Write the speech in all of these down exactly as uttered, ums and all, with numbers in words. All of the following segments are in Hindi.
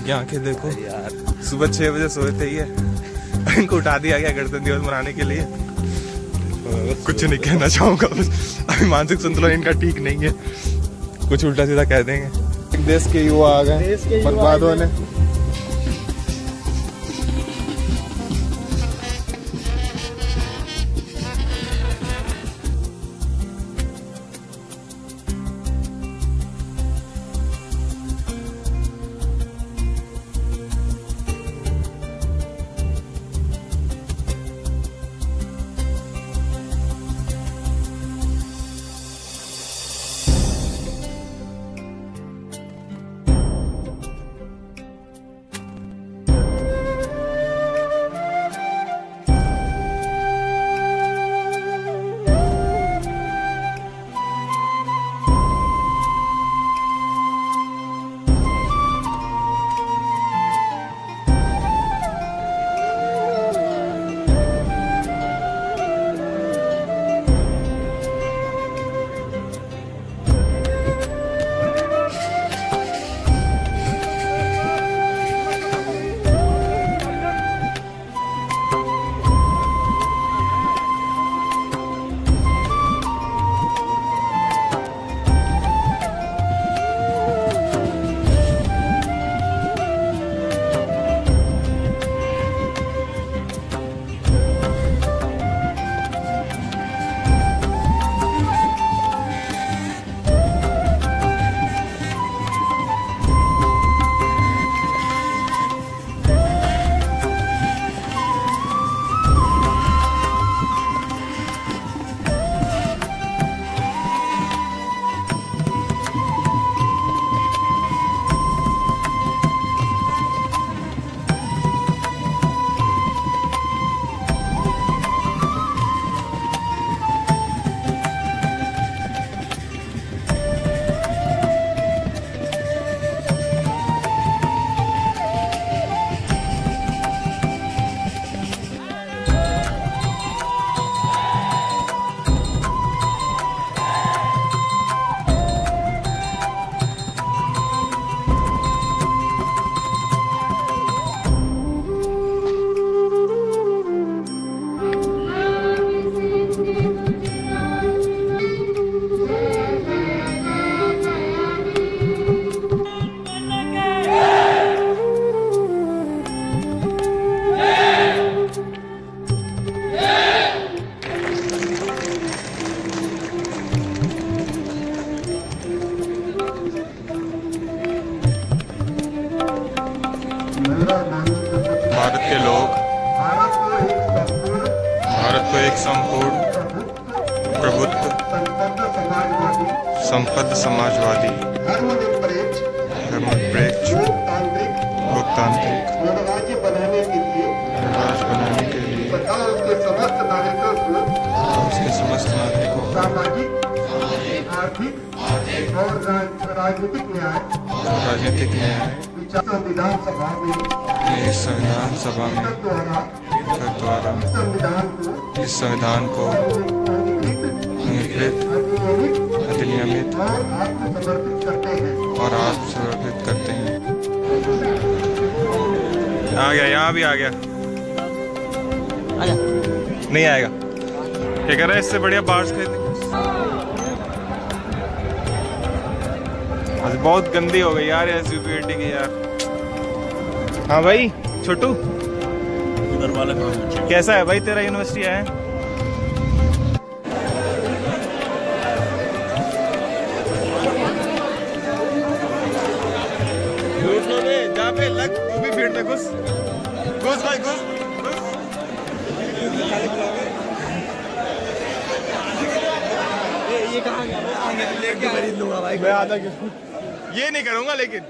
इनकी आंखें देखो यार, सुबह छह बजे सोए थे ये, इनको उठा दिया गया गणतंत्र दिवस मनाने के लिए। कुछ नहीं कहना चाहूंगा, बस अभी मानसिक संतुलन इनका ठीक नहीं है, कुछ उल्टा सीधा कह देंगे। देश के युवा आ गए बर्बाद होने। भारत के लोग भारत को एक संपूर्ण प्रबुद्ध संपन्न समाजवादी धर्मनिरपेक्ष लोकतांत्रिक गणराज्य बनाने के लिए राज बनाने के लिए तथा उसके समस्त नागरिकों को उसके समस्त नागरिकों को सामाजिक आर्थिक और राजनीतिक न्याय राजनीतिक न्याय संविधान सभा में संविधान सभा में द्वारा द्वारा संविधान को इस संविधान को अंगीकृत अधिनियमित और आत्मसमर्पित करते हैं और आत्मसमर्पित करते हैं। आ गया, यहाँ भी आ गया, आजा। नहीं आएगा, क्या कर रहा है? इससे बढ़िया बाहर खरीद। बहुत गंदी हो गई यार एस यू पी एटी की यार। हाँ भाई छोटू, उधर वाला काम कैसा है भाई तेरा यूनिवर्सिटी है? जहाँ पे लग तू भी भीड़ में घुस घुस भाई घुस ये कहाँ गया? खरीद लूंगा भाई, मैं आधा ये नहीं करूंगा, लेकिन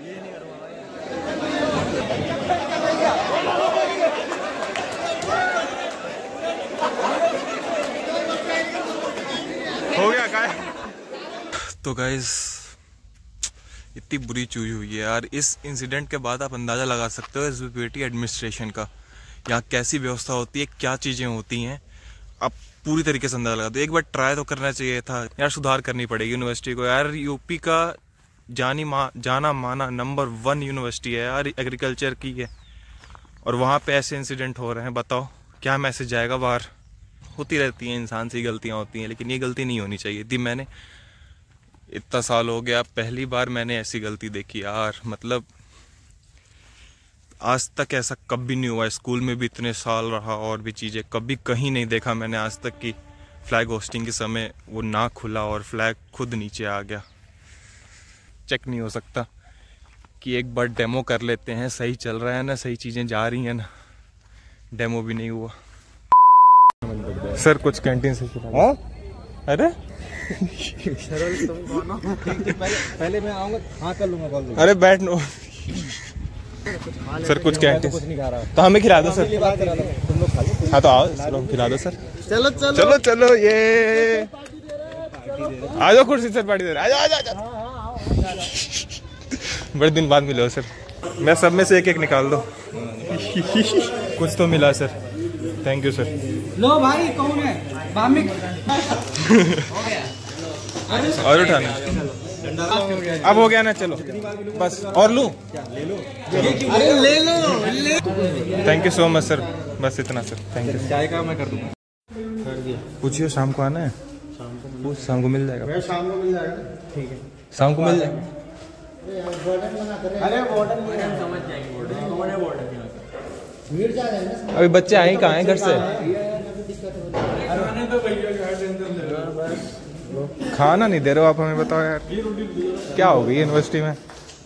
हो गया काय। तो गाइस इतनी बुरी चीज हुई है यार। इस इंसिडेंट के बाद आप अंदाजा लगा सकते हो एस यू पी एटी एडमिनिस्ट्रेशन का, यहाँ कैसी व्यवस्था होती है, क्या चीजें होती हैं, आप पूरी तरीके से अंदाजा लगा दो। एक बार ट्राई तो करना चाहिए था यार, सुधार करनी पड़ेगी यूनिवर्सिटी को यार। यूपी का जानी मा जाना माना नंबर वन यूनिवर्सिटी है यार, एग्रीकल्चर की है, और वहाँ पे ऐसे इंसिडेंट हो रहे हैं। बताओ क्या मैसेज जाएगा बाहर। होती रहती हैं, इंसान से गलतियाँ होती हैं, लेकिन ये गलती नहीं होनी चाहिए थी। मैंने इतना साल हो गया, पहली बार मैंने ऐसी गलती देखी यार। मतलब आज तक ऐसा कभी नहीं हुआ, स्कूल में भी इतने साल रहा और भी चीज़ें, कभी कहीं नहीं देखा मैंने आज तक कि फ्लैग होस्टिंग के समय वो ना खुला और फ्लैग खुद नीचे आ गया। चेक नहीं हो सकता कि एक बार डेमो कर लेते हैं, सही चल रहा है ना, सही चीज़ें जा रही हैं ना। डेमो भी नहीं हुआ। सर कुछ कैंटीन से हाँ? अरे पहले मैं आऊंगा, हाँ कर लूंगा कॉल। अरे बैठ नो सर, कुछ कैंटीन कुछ नहीं खा रहा तो हमें खिला दो सर। तुम लोग खा लो। हाँ तो आओ, चलो खिला दो सर। चलो चलो चलो चलो, ये आ जाओ कुर्सी सर, पार्टी दे रहे, आ जाओ आ जाओ। बड़े दिन बाद मिले हो सर। मैं सब में से एक एक निकाल दो। कुछ तो मिला सर, थैंक यू सर। लो भाई कौन है बामिक और उठाना अब हो गया ना, चलो बस। और लूं? अरे ले लो ले। Thank you so much sir, बस इतना सर, थैंक यू। चाय का मैं कर दूंगा। पूछिए शाम को आना है? पूछ, शाम को मिल जाएगा। शाम को मिल जाएगा। ठीक है। शाम को मिल जाएगा। अरे वार्डन समझ जाएंगे। कौन है वार्डन? भीड़ जा रहे हैं। अभी बच्चे आए कहाँ हैं घर से? खाना नहीं दे रहे हो आप हमें, बताओ यार क्या हो गई यूनिवर्सिटी में।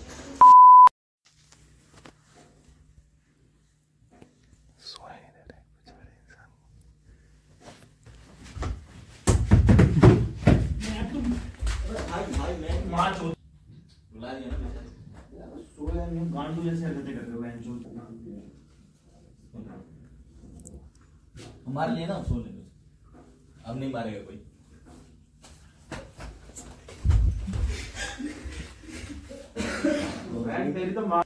हमारे लिए ना सोने दो, अब नहीं मारेगा कोई। तेरी तो मार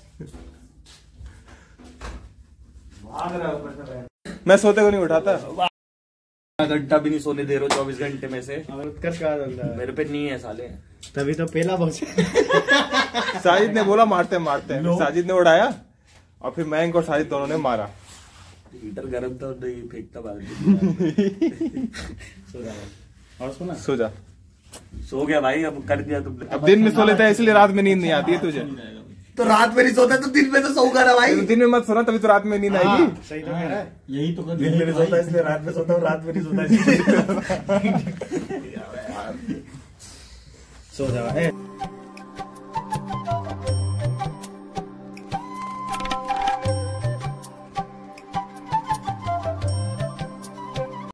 भाग रहा है। मैं सोते को नहीं उठाता। घंटा भी नहीं सोने दे रहे हो चौबीस घंटे में से। मेरे पे नहीं है साले, तभी तो पहला बॉक्स। साजिद ने बोला मारते मारते हैं, साजिद ने उड़ाया और फिर मैं और साजिद दोनों ने मारा। हीटर गर्म था, नहीं फेंकता बाहर। और सुना, सो जा। सो गया भाई, अब कर दिया तुमने। अब दिन में सो लेता है इसलिए रात में नींद नहीं आती है तुझे। तो रात में नहीं सोता तो दिन में तो सोऊंगा ना भाई। दिन में मत सोना, तभी तो रात में नींद आएगी। सही तो कह रहा है। यही तो दिन में नहीं सोता इसलिए रात में सोता हूँ, रात में नहीं सोता। सो जा।